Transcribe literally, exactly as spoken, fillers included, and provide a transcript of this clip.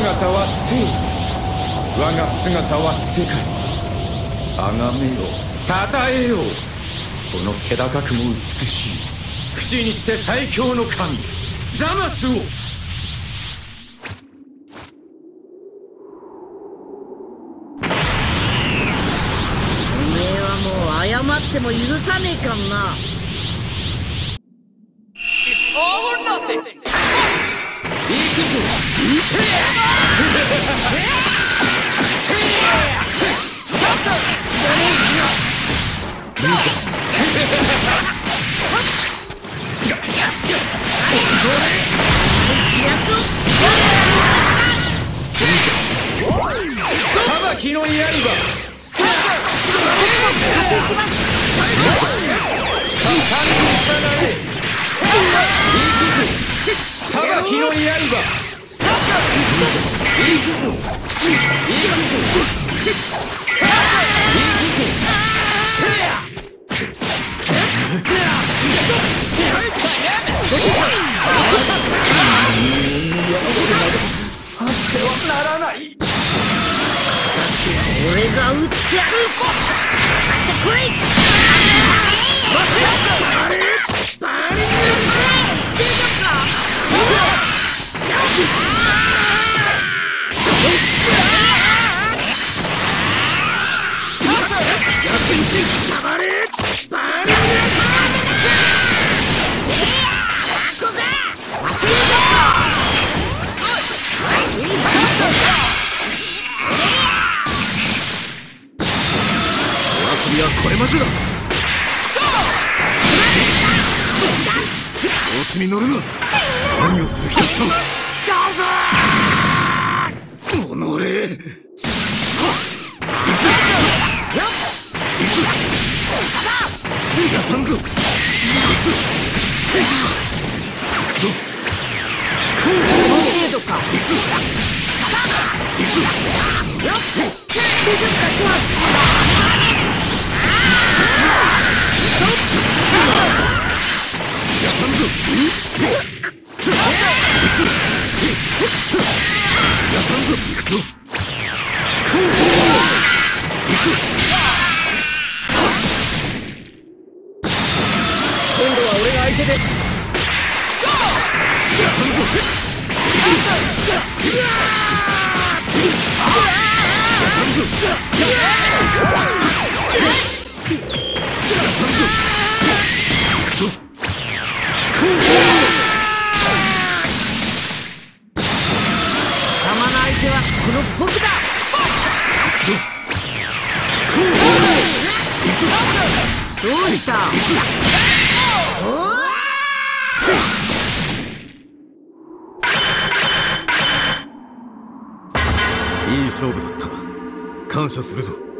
姿は生、我が姿は世界。崇めよ、称えよう、この気高くも美しい、不死にして最強の神ザマスを。 おめえはもう謝っても許さねえかんな。 裁きの刃。裁きの刃。あってはならない。 俺が撃ってやる。こい。バリング出たか。 いや、これまでだ。調子に乗るな。何をする気だ、チャンス。チャンス。おのれ。行くぞ。行くぞ。逃がさんぞ。行くぞ。行くぞ。聞こう。 この程度か。 行くぞ。行くぞ。 よし。出陣は。 やさんぞ。せい。行くぞ。せい。やさんぞ。行くぞ。聞こう。行くぞ。今度は俺が相手です。やさんぞ。行くぞ。せい。せい。やさんぞ。せい。やさんぞ。せい。行くぞ。 貴様の相手はこの僕だ。 行くぞ。聞こう。行くぞ。 どうした。 いい勝負だった。感謝するぞ。